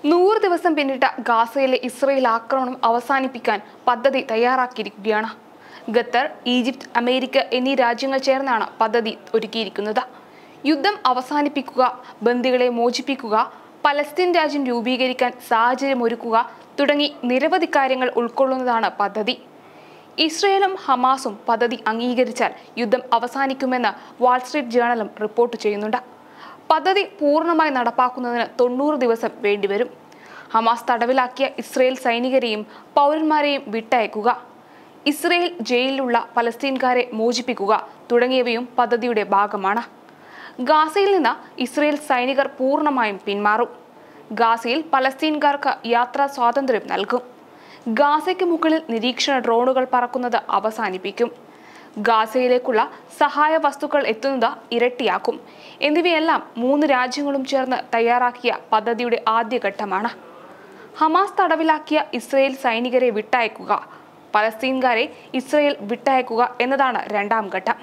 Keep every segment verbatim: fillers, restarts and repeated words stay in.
നൂറ് ദിവസം പിന്നിട്ട ഗാസയിലെ ഇസ്രയേൽ ആക്രമണം അവസാനിപ്പിക്കാൻ പദ്ധതി തയ്യാറാക്കിയിരിക്കുകയാണ്. ഖത്തർ, ഈജിപ്ത്, അമേരിക്ക എന്നീ രാജ്യങ്ങൾ ചേർന്നാണ് പദ്ധതി ഒരുക്കിയിരിക്കുന്നത്. യുദ്ധം അവസാനിപ്പിക്കുക, ബന്ദികളെ മോചിപ്പിക്കുക, പലസ്തീൻ രാജ്യം രൂപീകരിക്കാൻ സാഹചര്യമൊരുക്കുക തുടങ്ങി നിരവധി കാര്യങ്ങൾ ഉൾക്കൊള്ളുന്നതാണ് പദ്ധതി. ഇസ്രയേലും ഹമാസും പദ്ധതി അംഗീകരിച്ചാൽ യുദ്ധം അവസാനിക്കുമെന്ന് വാൾസ്ട്രീറ്റ് ജേണലും റിപ്പോർട്ട് ചെയ്യുന്നുണ്ട്. പദ്ധതി പൂർണ്ണമായി നടപ്പാക്കുന്നതിന് തൊണ്ണൂറ് ദിവസം വേണ്ടിവരും. ഹമാസ് തടവിലാക്കിയ ഇസ്രയേൽ സൈനികരെയും പൗരന്മാരെയും വിട്ടയക്കുക, ഇസ്രയേൽ ജയിലിലുള്ള പലസ്തീൻകാരെ മോചിപ്പിക്കുക തുടങ്ങിയവയും പദ്ധതിയുടെ ഭാഗമാണ്. ഗാസയിൽ നിന്ന് ഇസ്രയേൽ സൈനികർ പൂർണ്ണമായും പിന്മാറും. ഗാസയിൽ പലസ്തീൻകാർക്ക് യാത്രാ സ്വാതന്ത്ര്യം നൽകും. ഗാസയ്ക്ക് മുകളിൽ നിരീക്ഷണ ഡ്രോണുകൾ പറക്കുന്നത് അവസാനിപ്പിക്കും. ഗാസയിലേക്കുള്ള സഹായ വസ്തുക്കൾ എത്തുന്നത് ഇരട്ടിയാക്കും. എന്നിവയെല്ലാം മൂന്ന് രാജ്യങ്ങളും ചേർന്ന് തയ്യാറാക്കിയ പദ്ധതിയുടെ ആദ്യഘട്ടമാണ്. ഹമാസ് തടവിലാക്കിയ ഇസ്രയേൽ സൈനികരെ വിട്ടയക്കുക, പലസ്തീൻകാരെ ഇസ്രയേൽ വിട്ടയക്കുക എന്നതാണ് രണ്ടാം ഘട്ടം.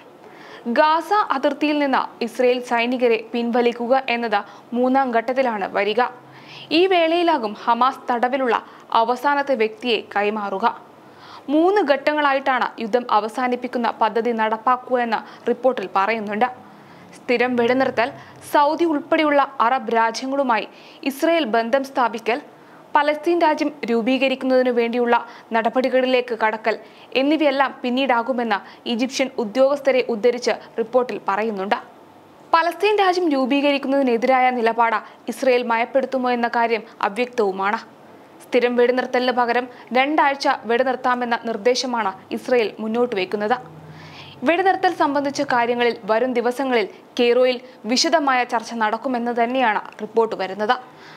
ഗാസ അതിർത്തിയിൽ നിന്ന് ഇസ്രയേൽ സൈനികരെ പിൻവലിക്കുക എന്നത് മൂന്നാം ഘട്ടത്തിലാണ് വരിക. ഈ വേളയിലാകും ഹമാസ് തടവിലുള്ള അവസാനത്തെ വ്യക്തിയെ കൈമാറുക. മൂന്ന് ഘട്ടങ്ങളായിട്ടാണ് യുദ്ധം അവസാനിപ്പിക്കുന്ന പദ്ധതി നടപ്പാക്കുക എന്ന് റിപ്പോർട്ടിൽ പറയുന്നുണ്ട്. സ്ഥിരം വെടിനിർത്തൽ, സൗദി ഉൾപ്പെടെയുള്ള അറബ് രാജ്യങ്ങളുമായി ഇസ്രയേൽ ബന്ധം സ്ഥാപിക്കൽ, പലസ്തീൻ രാജ്യം രൂപീകരിക്കുന്നതിനു വേണ്ടിയുള്ള നടപടികളിലേക്ക് കടക്കൽ എന്നിവയെല്ലാം പിന്നീടാകുമെന്ന് ഈജിപ്ഷ്യൻ ഉദ്യോഗസ്ഥരെ ഉദ്ധരിച്ച് റിപ്പോർട്ടിൽ പറയുന്നുണ്ട്. പലസ്തീൻ രാജ്യം രൂപീകരിക്കുന്നതിനെതിരായ നിലപാട് ഇസ്രയേൽ മയപ്പെടുത്തുമോ എന്ന കാര്യം അവ്യക്തവുമാണ്. സ്ഥിരം വെടിനിർത്തലിന് പകരം രണ്ടാഴ്ച വെടിനിർത്താമെന്ന നിർദ്ദേശമാണ് ഇസ്രയേൽ മുന്നോട്ട് വയ്ക്കുന്നത്. വെടിനിർത്തൽ സംബന്ധിച്ച കാര്യങ്ങളിൽ വരും ദിവസങ്ങളിൽ കെയ്റോയിൽ വിശദമായ ചർച്ച നടക്കുമെന്ന് തന്നെയാണ് റിപ്പോർട്ട് വരുന്നത്.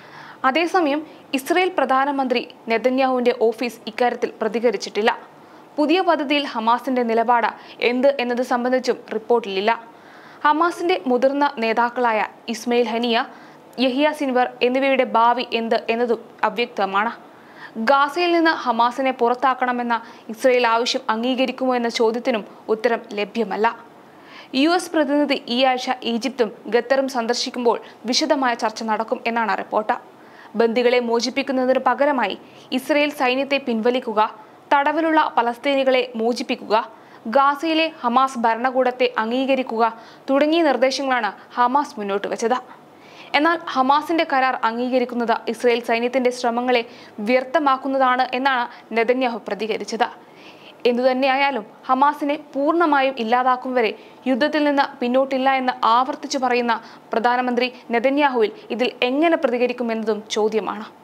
അതേസമയം ഇസ്രയേൽ പ്രധാനമന്ത്രി നെതന്യാഹുവിന്റെ ഓഫീസ് ഇക്കാര്യത്തിൽ പ്രതികരിച്ചിട്ടില്ല. പുതിയ പദ്ധതിയിൽ ഹമാസിന്റെ നിലപാട് എന്ത് എന്നത് സംബന്ധിച്ചും റിപ്പോർട്ടിലില്ല. ഹമാസിന്റെ മുതിർന്ന നേതാക്കളായ ഇസ്മയിൽ ഹനിയ, യഹിയ സിൻവർ എന്നിവയുടെ ഭാവി എന്ത് എന്നതും അവ്യക്തമാണ്. ഗാസയിൽ നിന്ന് ഹമാസിനെ പുറത്താക്കണമെന്ന ഇസ്രയേൽ ആവശ്യം അംഗീകരിക്കുമോ എന്ന ചോദ്യത്തിനും ഉത്തരം ലഭ്യമല്ല. യു എസ് പ്രതിനിധി ഈ ആഴ്ച ഈജിപ്തും ഖത്തറും സന്ദർശിക്കുമ്പോൾ വിശദമായ ചർച്ച നടക്കും എന്നാണ് റിപ്പോർട്ട്. ബന്ദികളെ മോചിപ്പിക്കുന്നതിന് പകരമായി ഇസ്രയേൽ സൈന്യത്തെ പിൻവലിക്കുക, തടവിലുള്ള പലസ്തീനികളെ മോചിപ്പിക്കുക, ഗാസയിലെ ഹമാസ് ഭരണകൂടത്തെ അംഗീകരിക്കുക തുടങ്ങിയ നിർദ്ദേശങ്ങളാണ് ഹമാസ് മുന്നോട്ട് വെച്ചത്. എന്നാൽ ഹമാസിന്റെ കരാർ അംഗീകരിക്കുന്നത് ഇസ്രയേൽ സൈന്യത്തിന്റെ ശ്രമങ്ങളെ വ്യർത്ഥമാക്കുന്നതാണ് എന്നാണ് നെതന്യാഹു പ്രതികരിച്ചത്. എന്തുതന്നെയായാലും ഹമാസിനെ പൂർണ്ണമായും ഇല്ലാതാക്കും വരെ യുദ്ധത്തിൽ നിന്ന് പിന്നോട്ടില്ല എന്ന് ആവർത്തിച്ചു പറയുന്ന പ്രധാനമന്ത്രി നെതന്യാഹുവിൽ ഇതിൽ എങ്ങനെ പ്രതികരിക്കുമെന്നതും ചോദ്യമാണ്.